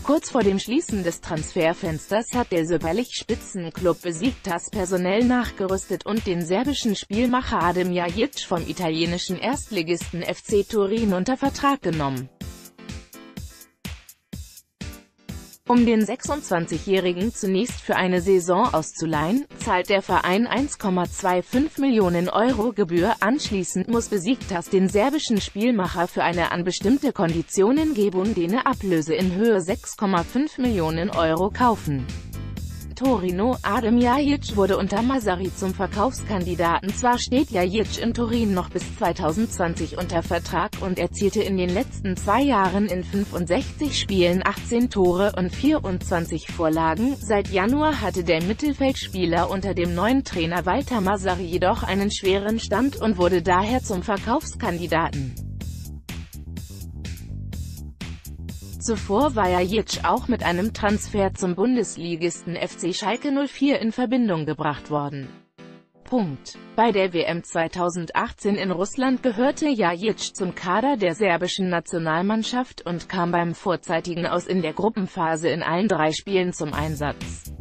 Kurz vor dem Schließen des Transferfensters hat der Superlig-Spitzenklub Besiktas personell nachgerüstet und den serbischen Spielmacher Adem Ljajic vom italienischen Erstligisten FC Turin unter Vertrag genommen. Um den 26-Jährigen zunächst für eine Saison auszuleihen, zahlt der Verein 1,25 Millionen Euro Gebühr, anschließend muss Besiktas den serbischen Spielmacher für eine an bestimmte Konditionen gebundene Ablöse in Höhe 6,5 Millionen Euro kaufen. Torino. Adem Ljajic wurde unter Mazzarri zum Verkaufskandidaten. Zwar steht Ljajic in Turin noch bis 2020 unter Vertrag und erzielte in den letzten 2 Jahren in 65 Spielen 18 Tore und 24 Vorlagen. Seit Januar hatte der Mittelfeldspieler unter dem neuen Trainer Walter Mazzarri jedoch einen schweren Stand und wurde daher zum Verkaufskandidaten. Zuvor war Ljajic auch mit einem Transfer zum Bundesligisten FC Schalke 04 in Verbindung gebracht worden. Bei der WM 2018 in Russland gehörte Ljajic zum Kader der serbischen Nationalmannschaft und kam beim vorzeitigen Aus in der Gruppenphase in allen 3 Spielen zum Einsatz.